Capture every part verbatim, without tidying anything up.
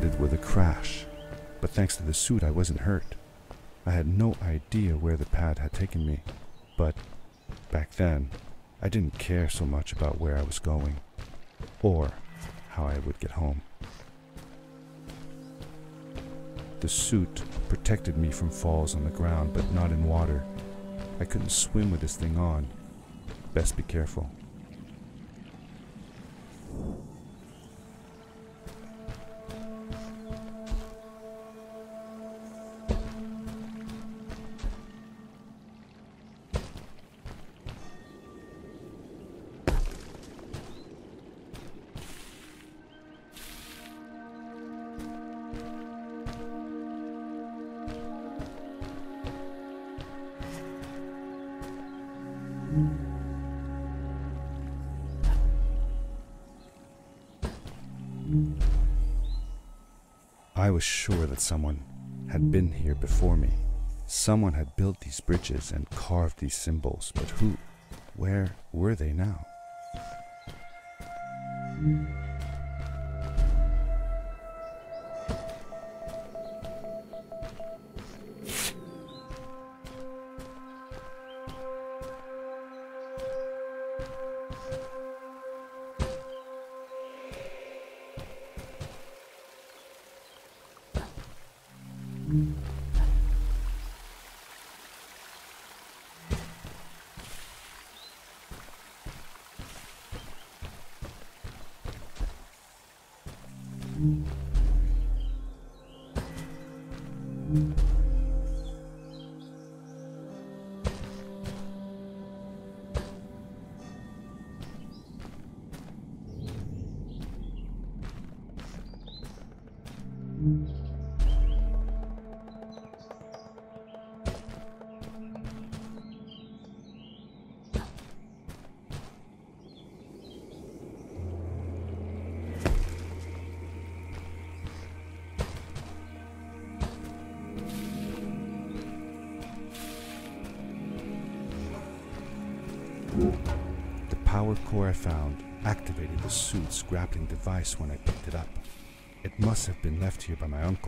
ended with a crash, but thanks to the suit I wasn't hurt. I had no idea where the pad had taken me, but back then I didn't care so much about where I was going, or how I would get home. The suit protected me from falls on the ground, but not in water. I couldn't swim with this thing on. Best be careful. I was sure that someone had been here before me. Someone had built these bridges and carved these symbols, but who? Where were they now? The power core I found activated the suit's grappling device when I picked it up. It must have been left here by my uncle.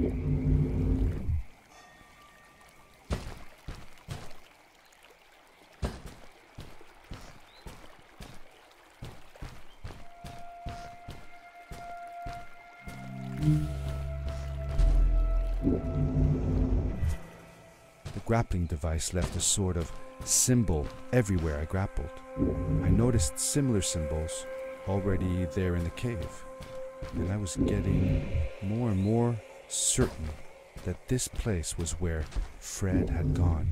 The grappling device left a sort of symbol everywhere I grappled. I noticed similar symbols already there in the cave, and I was getting more and more certain that this place was where Fred had gone.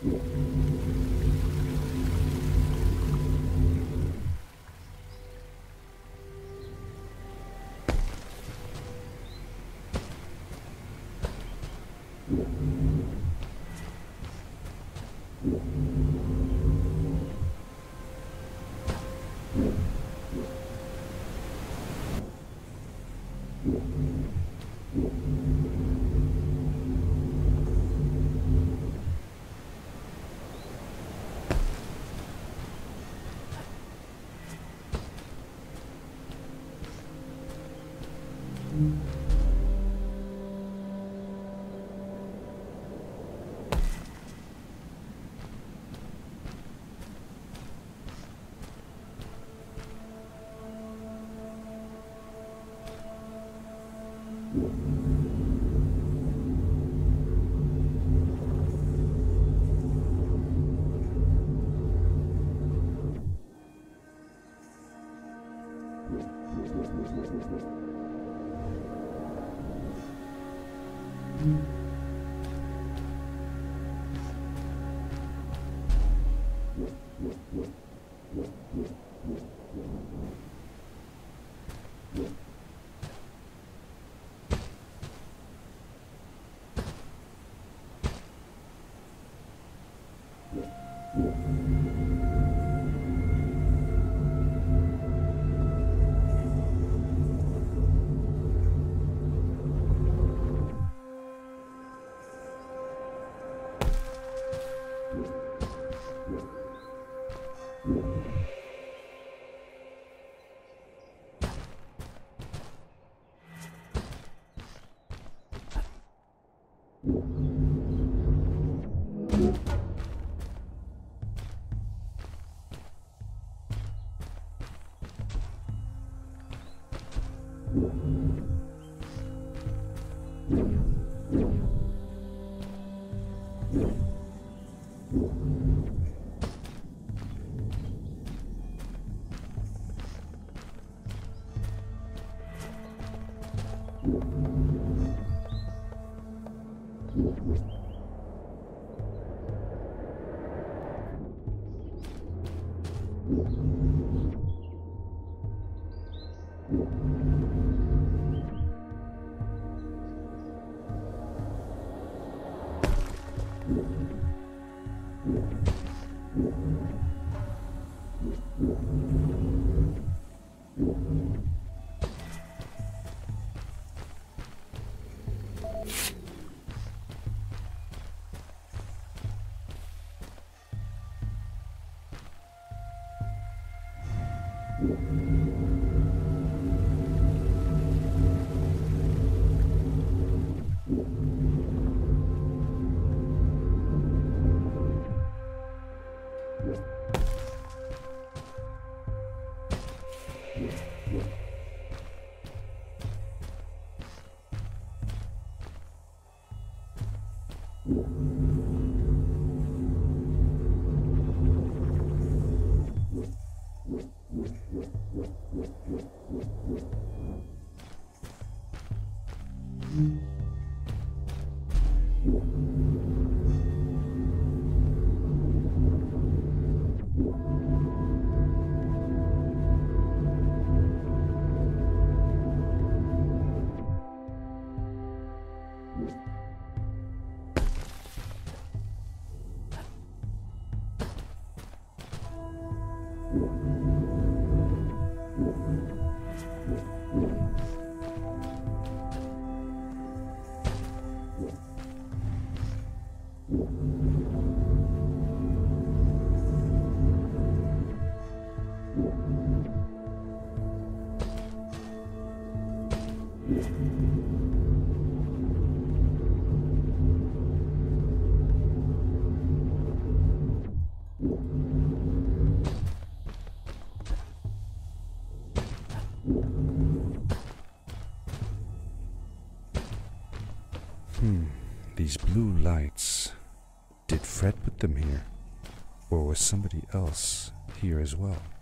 Hmm, these blue lights. Did Fred put them here? Or was somebody else here as well?